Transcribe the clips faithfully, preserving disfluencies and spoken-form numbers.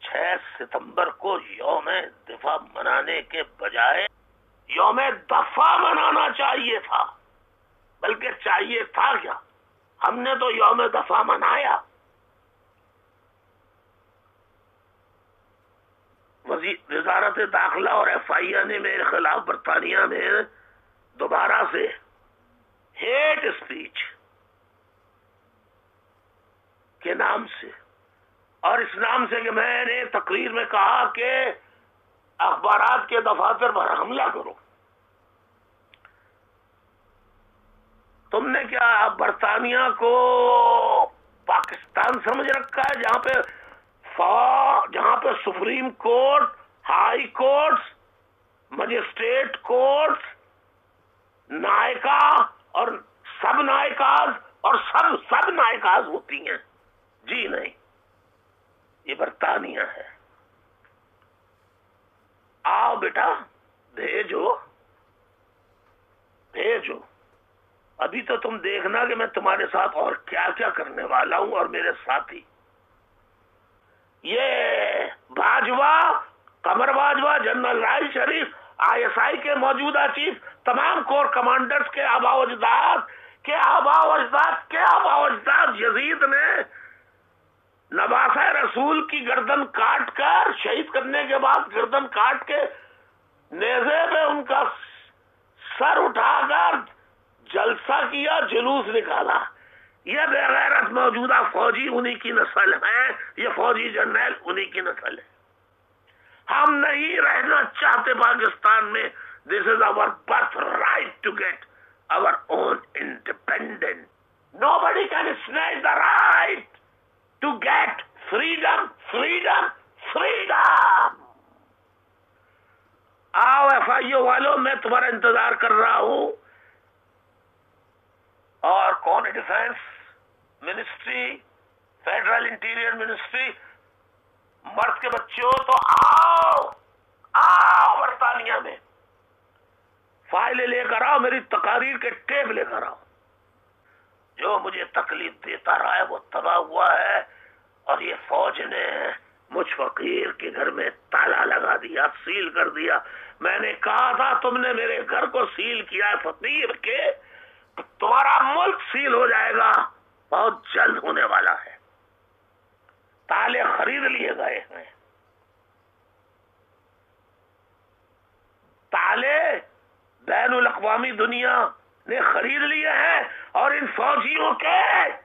چھ ستمبر کو یوم دفاع منانے کے بجائے یوم دفاع منانا چاہیے تھا، بلکہ چاہیے تھا کیا، ہم نے تو یوم دفاع منایا۔ وزارت داخلہ اور ایف آئی اے نے میرے خلاف برطانیہ میں دوبارہ سے ہیٹ اسپیچ کے نام سے اور اس نام سے کہ میں نے تقریر میں کہا کہ اخبارات کے دفاتر پر حملہ کرو۔ تم نے کیا برطانیہ کو پاکستان سمجھ رکھا ہے، جہاں پہ جہاں پہ Supreme Court, High Courts, magistrate courts, نائکا اور سب نائکاز اور سب سب نائکاز ہوتی ہیں؟ جی نہیں، یہ برطانیہ ہے۔ آؤ بیٹا، بھیجو بھیجو، ابھی تو تم دیکھنا کہ میں تمہارے ساتھ اور کیا کیا کرنے والا ہوں، اور میرے ساتھی یہ Bajwa, Qamar Bajwa, general Raheel Sharif, I S I کے موجودہ چیف، تمام کور کمانڈرز کے آباء و اجداد کے آباء و اجداد کے آباء و اجداد یزید نے نباسہ رسول کی گردن کاٹ کر، شہید کرنے کے بعد گردن کاٹ کے نیزے پہ ان کا سر اٹھا کر جلسہ کیا، جلوس نکالا۔ یہ بے غیرت موجودہ فوجی انہی کی نسل ہے، یہ فوجی جرنیل انہی کی نسل ہے۔ ہم نہیں رہنا چاہتے پاکستان میں۔ This is our birth right to get our own independence. Nobody can snatch the right to get freedom, freedom, freedom. آؤ ایف آئی او والوں، میں تمہارا انتظار کر رہا ہوں، اور کون defence ministry, federal interior ministry, مرد کے بچوں تو آؤ آؤ برطانیہ میں، فائلیں لے کر آؤ، میری تقاریر کے ٹیپ لے کر آؤ۔ جو مجھے تکلیف دیتا رہا ہے وہ تباہ ہوا ہے، اور یہ فوج نے مجھ فقیر کے گھر میں تالا لگا دیا، سیل کر دیا۔ میں نے کہا تھا تم نے میرے گھر کو سیل کیا ہے فقیر کے، تمہارا ملک سیل ہو جائے گا، بہت جلد ہونے والا ہے۔ تالے خرید لیے گئے ہیں، تالے بین الاقوامی دنیا نے خرید لیے ہیں، اور ان فوجیوں کے،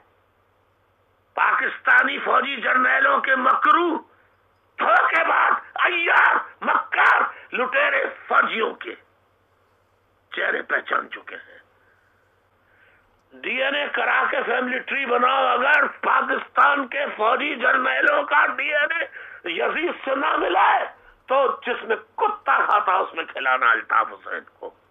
پاکستانی فوجی جرنیلوں کے مکرو، دھوکے باز، عیار، مکار، لٹیرے فوجیوں کے چہرے پہچان چکے ہیں۔ ڈی این اے کرا کے فیملی ٹری بناؤ، اگر پاکستان کے فوجی جرنیلوں کا ڈی این اے یزید سے نہ ملا ہے تو جس میں کتا کھاتا اس میں کھلانا الطاف حسین کو۔